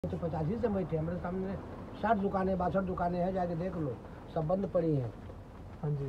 तो 85 से बैठे हमारे सामने 60 दुकानें 62 दुकानें हैं, जाके देख लो सब बंद पड़ी हैं। हाँ जी।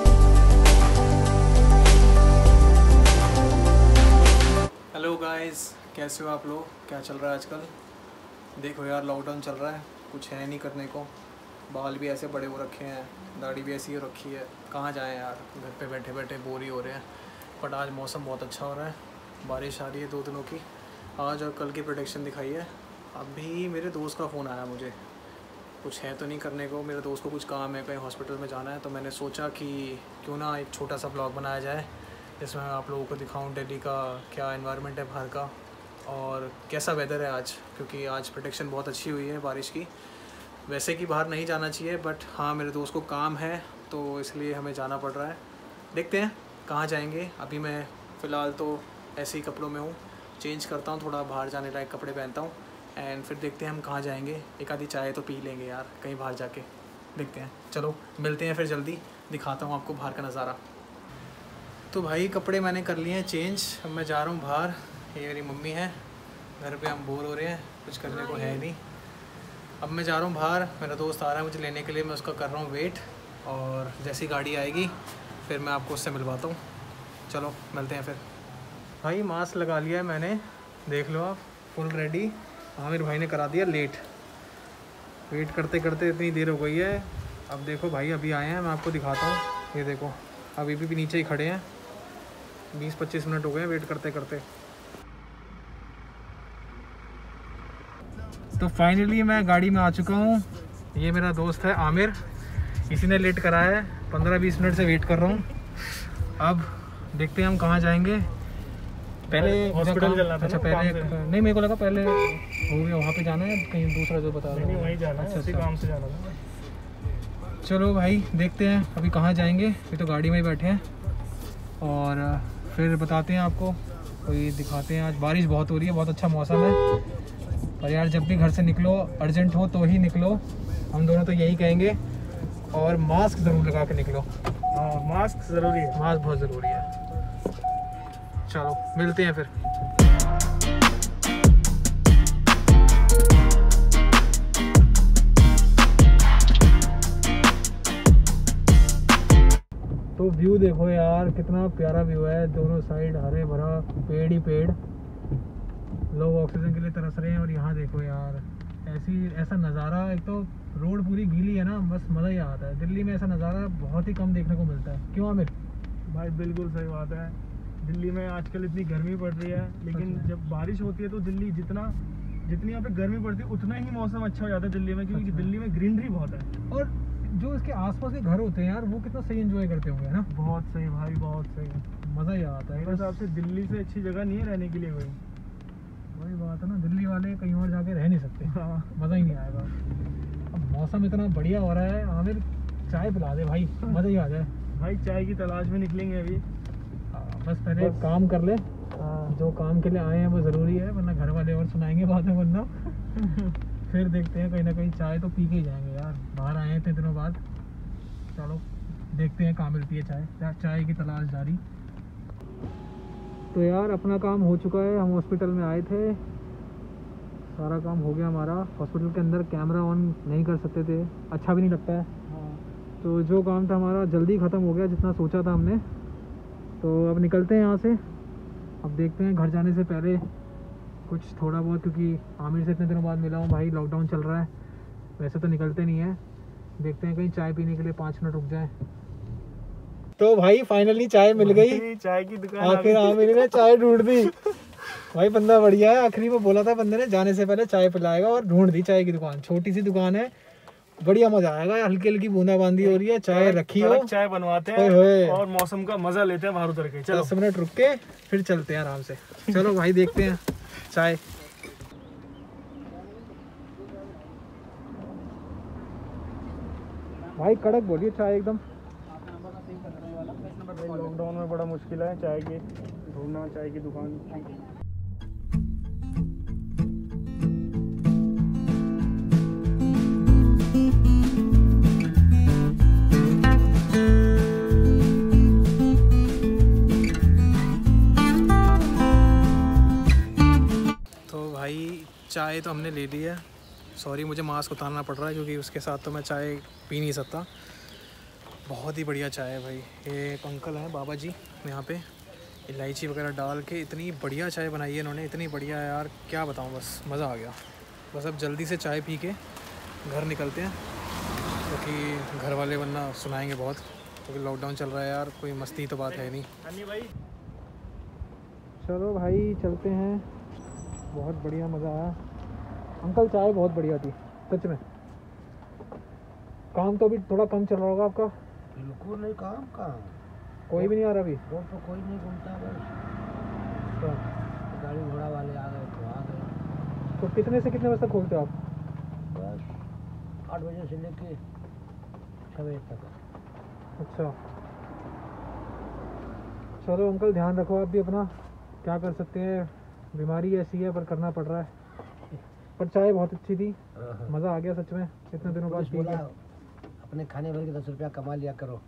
हेलो गाइस, कैसे हो आप लोग? क्या चल रहा है आजकल? देखो यार, लॉकडाउन चल रहा है, कुछ है नहीं करने को। बाल भी ऐसे बड़े हो रखे हैं, दाढ़ी भी ऐसी हो रखी है। कहाँ जाएं यार, घर पे बैठे बैठे बोर ही हो रहे हैं। बट आज मौसम बहुत अच्छा हो रहा है, बारिश आ रही है 2 दिनों की। आज और कल की प्रेडिक्शन दिखाई है। अभी मेरे दोस्त का फ़ोन आया मुझे, कुछ है तो नहीं करने को। मेरे दोस्त को कुछ काम है, कहीं हॉस्पिटल में जाना है, तो मैंने सोचा कि क्यों ना एक छोटा सा ब्लॉग बनाया जाए, जिसमें मैं आप लोगों को दिखाऊं दिल्ली का क्या एनवायरनमेंट है बाहर का, और कैसा वेदर है आज, क्योंकि आज प्रेडिक्शन बहुत अच्छी हुई है बारिश की। वैसे कि बाहर नहीं जाना चाहिए, बट हाँ मेरे दोस्त को काम है तो इसलिए हमें जाना पड़ रहा है। देखते हैं कहाँ जाएंगे। अभी मैं फ़िलहाल तो ऐसे ही कपड़ों में हूँ, चेंज करता हूँ, थोड़ा बाहर जाने लायक कपड़े पहनता हूँ, एंड फिर देखते हैं हम कहाँ जाएंगे। एक आधी चाय तो पी लेंगे यार कहीं बाहर जाके, देखते हैं। चलो मिलते हैं फिर, जल्दी दिखाता हूँ आपको बाहर का नज़ारा। तो भाई कपड़े मैंने कर लिए हैं चेंज, अब मैं जा रहा हूँ बाहर। ये मेरी मम्मी है, घर पे हम बोर हो रहे हैं, कुछ करने को है नहीं। अब मैं जा रहा हूँ बाहर, मेरा दोस्त आ रहा है मुझे लेने के लिए, मैं उसका कर रहा हूँ वेट, और जैसी गाड़ी आएगी फिर मैं आपको उससे मिलवाता हूँ। चलो मिलते हैं फिर। भाई मास्क लगा लिया है मैंने, देख लो आप, फुल रेडी। आमिर भाई ने करा दिया लेट, वेट करते करते इतनी देर हो गई है। अब देखो भाई अभी आए हैं, मैं आपको दिखाता हूँ। ये देखो अभी भी नीचे ही खड़े हैं, 20-25 मिनट हो गए हैं वेट करते करते। तो फाइनली मैं गाड़ी में आ चुका हूँ। ये मेरा दोस्त है आमिर, इसी ने लेट कराया है, 15-20 मिनट से वेट कर रहा हूँ। अब देखते हैं हम कहाँ जाएंगे। पहले हॉस्पिटल चलना था। अच्छा पहले नहीं, मेरे को लगा पहले हो गया, वहाँ पे जाना है कहीं दूसरा जो बता रहा है। वहीं जाना है, उसी काम से जाना था। चलो भाई देखते हैं अभी कहाँ जाएंगे। अभी तो गाड़ी में ही बैठे हैं, और फिर बताते हैं आपको, कोई दिखाते हैं। आज बारिश बहुत हो रही है, बहुत अच्छा मौसम है। और यार जब भी घर से निकलो, अर्जेंट हो तो ही निकलो, हम दोनों तो यही कहेंगे। और मास्क ज़रूर लगा के निकलो। हाँ मास्क ज़रूरी है, मास्क बहुत ज़रूरी है। चलो मिलते हैं फिर। तो व्यू देखो यार, कितना प्यारा व्यू है, दोनों साइड हरे भरा पेड़ ही पेड़। लोग ऑक्सीजन के लिए तरस रहे हैं, और यहाँ देखो यार ऐसा नज़ारा। एक तो रोड पूरी गीली है ना, बस मज़ा ही आता है। दिल्ली में ऐसा नज़ारा बहुत ही कम देखने को मिलता है। क्यों आमिर भाई? बिल्कुल सही बात है। दिल्ली में आजकल इतनी गर्मी पड़ रही है, लेकिन जब बारिश होती है तो दिल्ली जितनी यहाँ पे गर्मी पड़ती है उतना ही मौसम अच्छा हो जाता है दिल्ली में, क्योंकि दिल्ली में ग्रीनरी बहुत है। और जो इसके आसपास के घर होते हैं यार, वो कितना सही एंजॉय करते होंगे ना। बहुत सही भाई, बहुत सही, मज़ा ही आता है। मेरे हिसाब से दिल्ली से अच्छी जगह नहीं है रहने के लिए कोई। वही बात है ना, दिल्ली वाले कहीं और जाके रह नहीं सकते। हाँ मज़ा ही नहीं आएगा। अब मौसम इतना बढ़िया हो रहा है, आमिर चाय पिला दे भाई, मज़ा ही आ जाए। भाई चाय की तलाश में निकलेंगे अभी। बस पहले काम कर ले, जो काम के लिए आए हैं वो ज़रूरी है, वरना घर वाले और सुनाएंगे बाद में, वरना फिर देखते हैं कहीं ना कहीं चाय तो पी के ही जाएंगे यार। बाहर आए हैं इतने दिनों बाद, चलो देखते हैं कहाँ मिलती है चाय की तलाश जारी। तो यार अपना काम हो चुका है, हम हॉस्पिटल में आए थे, सारा काम हो गया हमारा। हॉस्पिटल के अंदर कैमरा ऑन नहीं कर सकते थे, अच्छा भी नहीं लगता है। तो जो काम था हमारा जल्दी ख़त्म हो गया, जितना सोचा था हमने। तो अब निकलते हैं यहाँ से। अब देखते हैं घर जाने से पहले कुछ थोड़ा बहुत, क्योंकि आमिर से इतने दिनों बाद मिला हूँ भाई, लॉकडाउन चल रहा है, वैसे तो निकलते नहीं है। देखते हैं कहीं चाय पीने के लिए 5 मिनट रुक जाए। तो भाई फाइनली चाय मिल गई, चाय की दुकान आखिर आमिर ने चाय ढूंढ दी। भाई बंदा बढ़िया है, आखिरी में बोला था बंदे ने जाने से पहले चाय पिलाएगा, और ढूंढ दी चाय की दुकान। छोटी सी दुकान है, बढ़िया मजा आएगा। हल्की हल्की बूंदाबांदी हो रही है, चाय रखी हो, चाय बनवाते हैं और मौसम का मजा लेते हैं बाहर उतर के। चलो 10 मिनट रुक के फिर चलते हैं आराम से। चलो भाई देखते हैं चाय। भाई कड़क बोलिए चाय एकदम। लॉकडाउन में बड़ा मुश्किल है चाय की ढूंढना, चाय की दुकान। तो भाई चाय चाय तो हमने ले ली है। सॉरी मुझे मास्क उतारना पड़ रहा है क्योंकि उसके साथ तो मैं चाय पी नहीं सकता। बहुत ही बढ़िया चाय है भाई। ये एक अंकल हैं बाबा जी, यहाँ पे इलायची वगैरह डाल के इतनी बढ़िया चाय बनाई है इन्होंने, इतनी बढ़िया है यार क्या बताऊँ, बस मज़ा आ गया। बस अब जल्दी से चाय पी के घर निकलते हैं क्योंकि घर वाले वरना सुनाएंगे बहुत, क्योंकि लॉकडाउन चल रहा है यार, कोई मस्ती तो बात है नहीं। भाई चलो भाई चलते हैं। बहुत बढ़िया मज़ा आया। अंकल चाय बहुत बढ़िया थी सच में। काम तो अभी थोड़ा कम चल रहा होगा आपका? बिल्कुल नहीं, काम कहाँ, कोई भी नहीं आ रहा अभी? रोड पर कोई नहीं घूमता, बस तो गाड़ी घोड़ा वाले आ गए तो आ गए। तो कितने से कितने बजे तक खोलते हो आप? बस 8 बजे से लेके 6 बजे तक। अच्छा चलो अंकल ध्यान रखो आप भी अपना, क्या कर सकते हैं, बीमारी ऐसी है पर करना पड़ रहा है। पर चाय बहुत अच्छी थी, मज़ा आ गया सच में इतने दिनों बाद। बोला अपने खाने भर के 10 रुपया कमा लिया करो।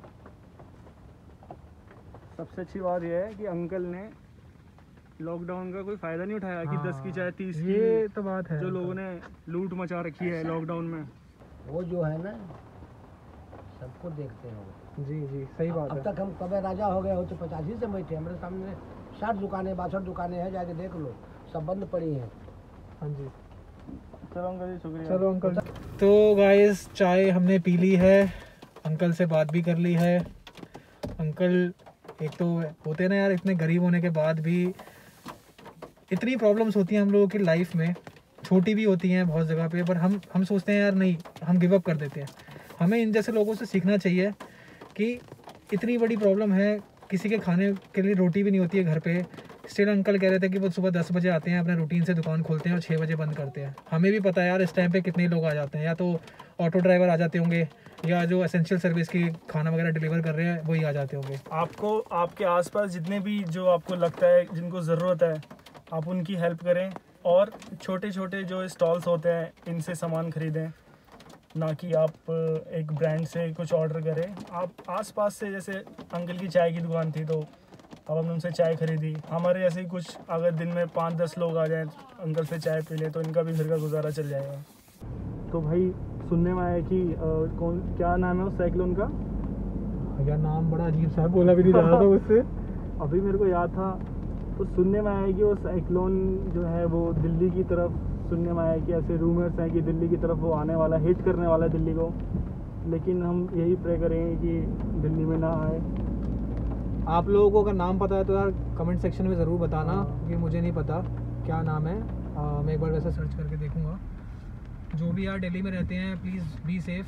सबसे अच्छी बात यह है कि अंकल ने लॉकडाउन का कोई फ़ायदा नहीं उठाया कि 10 की चाय 30 की। ये तो बात है, जो लोगों ने लूट मचा रखी है लॉकडाउन में, वो जो है ना सबको देखते हैं वो। जी जी सही बात अब है। तक हम कभी राजा हो गए हो तो 85 से बैठे, हमारे सामने 60 दुकानें 62 दुकानें हैं, जाके देख लो सब बंद पड़ी हैं। हाँ जी चलो अंकल जी शुक्रिया। चलो अंकल। तो गाइस चाय हमने पी ली है, अंकल से बात भी कर ली है। अंकल एक तो होते ना यार, इतने गरीब होने के बाद भी इतनी प्रॉब्लम्स होती हैं हम लोगों की लाइफ में, छोटी भी होती हैं बहुत जगह पे, पर हम सोचते हैं यार नहीं, हम गिव अप कर देते हैं। हमें इन जैसे लोगों से सीखना चाहिए कि इतनी बड़ी प्रॉब्लम है, किसी के खाने के लिए रोटी भी नहीं होती है घर पे, स्टिल अंकल कह रहे थे कि वो सुबह 10 बजे आते हैं, अपने रूटीन से दुकान खोलते हैं और 6 बजे बंद करते हैं। हमें भी पता है यार इस टाइम पे कितने लोग आ जाते हैं, या तो ऑटो ड्राइवर आ जाते होंगे या जो एसेंशियल सर्विस की खाना वगैरह डिलीवर कर रहे हैं वही आ जाते होंगे। आपको आपके आसपास जितने भी जो आपको लगता है जिनको ज़रूरत है, आप उनकी हेल्प करें और छोटे छोटे जो स्टॉल्स होते हैं इनसे सामान खरीदें, ना कि आप एक ब्रांड से कुछ ऑर्डर करें। आप आसपास से, जैसे अंकल की चाय की दुकान थी तो अब हमने उनसे चाय खरीदी। हमारे ऐसे ही कुछ अगर दिन में 5-10 लोग आ जाएं अंकल से चाय पी लें तो इनका भी घर का गुजारा चल जाएगा। तो भाई सुनने में आया कि क्या नाम है उस साइक्लोन का? यार नाम बड़ा अजीब सा है, बोला भी नहीं जा रहा था मुझसे। अभी मेरे को याद था, तो सुनने में आया कि वो साइक्लोन जो है वो दिल्ली की तरफ, सुनने में आया कि ऐसे रूमर्स हैं कि दिल्ली की तरफ वो आने वाला, हिट करने वाला है दिल्ली को। लेकिन हम यही प्रे करेंगे कि दिल्ली में ना आए। आप लोगों को अगर नाम पता है तो यार कमेंट सेक्शन में ज़रूर बताना, कि मुझे नहीं पता क्या नाम है। मैं एक बार वैसे सर्च करके देखूँगा। जो भी यार दिल्ली में रहते हैं प्लीज़ बी सेफ।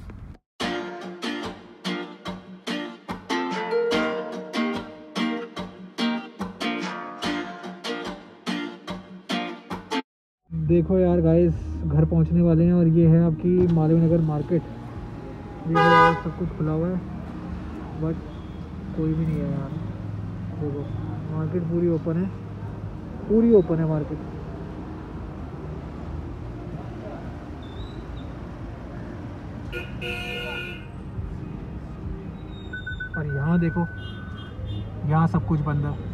देखो यार गाइस घर पहुंचने वाले हैं और ये है आपकी मालवीय नगर मार्केट। ये यार सब कुछ खुला हुआ है बट कोई भी नहीं है यार। देखो मार्केट पूरी ओपन है, पूरी ओपन है मार्केट। और यहाँ देखो, यहाँ सब कुछ बंद है।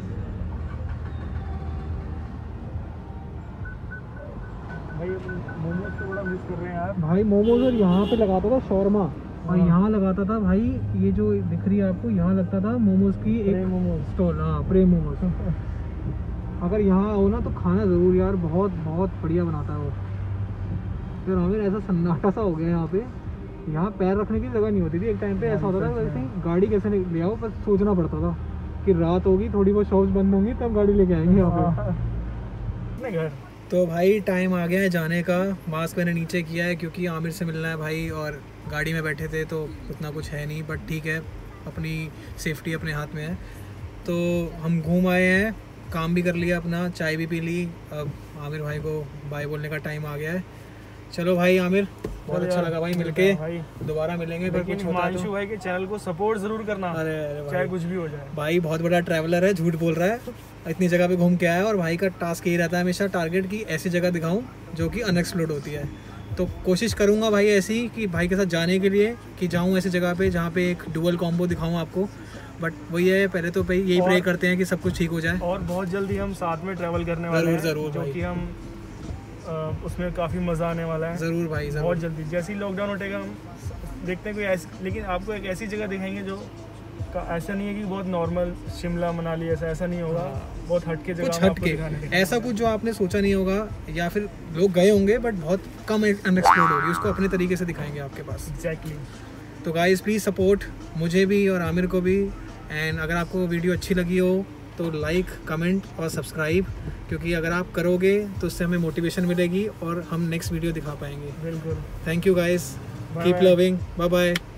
भाई मोमोज तो बड़ा मिस कर रहे हैं यार। भाई मोमोज, और यहाँ पे लगाता था शौरमा, और यहाँ लगाता था भाई ये जो दिख रही है आपको, यहाँ लगता था मोमोज की एक स्टॉल। हाँ प्रेम मोमोज। अगर यहाँ आओ ना तो खाना ज़रूर यार, बहुत बहुत बढ़िया बनाता है वो। फिर हमें ऐसा सन्नाटा सा हो गया यहाँ पे, यहाँ पैर रखने की जगह नहीं होती थी। एक टाइम पे ऐसा होता था वैसे ही गाड़ी कैसे ले आओ, बस सोचना पड़ता था कि रात होगी, थोड़ी बहुत शॉप्स बंद होंगी तब गाड़ी लेके आएंगे यहाँ पे घर। तो भाई टाइम आ गया है जाने का। मास्क मैंने नीचे किया है क्योंकि आमिर से मिलना है भाई, और गाड़ी में बैठे थे तो उतना कुछ है नहीं, बट ठीक है, अपनी सेफ्टी अपने हाथ में है। तो हम घूम आए हैं, काम भी कर लिया अपना, चाय भी पी ली। अब आमिर भाई को बाय बोलने का टाइम आ गया है। चलो भाई आमिर, बहुत अच्छा लगा भाई मिलके, दोबारा मिलेंगे। फिर कुछ हिमांशु भाई के चैनल को सपोर्ट जरूर करना, अरे चाहे कुछ भी हो जाए। भाई बहुत बड़ा ट्रैवलर है, झूठ बोल रहा है, इतनी जगह पे घूम के आया, और भाई का टास्क यही रहता है हमेशा टारगेट की ऐसी जगह दिखाऊं जो कि अनएक्सप्लोर्ड होती है। तो कोशिश करूंगा भाई ऐसी कि भाई के साथ जाने के लिए कि जाऊं ऐसी जगह पे जहाँ पे एक डुअल कॉम्बो दिखाऊं आपको। बट वही है, पहले तो यही प्रे करते हैं कि सब कुछ ठीक हो जाए, और बहुत जल्दी हम साथ में ट्रैवल करने वाले हैं, जरूर जो कि हम उसमें काफ़ी मज़ा आने वाला है। ज़रूर भाई ज़रूर। बहुत जल्दी जैसे ही लॉकडाउन हटेगा हम देखते हैं कोई ऐसी, लेकिन आपको एक ऐसी जगह दिखाएंगे जो ऐसा नहीं है कि बहुत नॉर्मल शिमला मनाली ऐसा नहीं होगा। बहुत हटके जगह कुछ हम आपको हटके, दिखाने ऐसा कुछ जो आपने सोचा नहीं होगा या फिर लोग गए होंगे बट बहुत कम अनएक्सप्लोर्ड होगी, उसको अपने तरीके से दिखाएंगे आपके पास। एग्जैक्टली। तो गाइस प्लीज़ सपोर्ट मुझे भी और आमिर को भी। एंड अगर आपको वीडियो अच्छी लगी हो तो लाइक, कमेंट और सब्सक्राइब, क्योंकि अगर आप करोगे तो उससे हमें मोटिवेशन मिलेगी और हम नेक्स्ट वीडियो दिखा पाएंगे। बिल्कुल। Thank you guys, Bye keep bye. Loving, bye bye.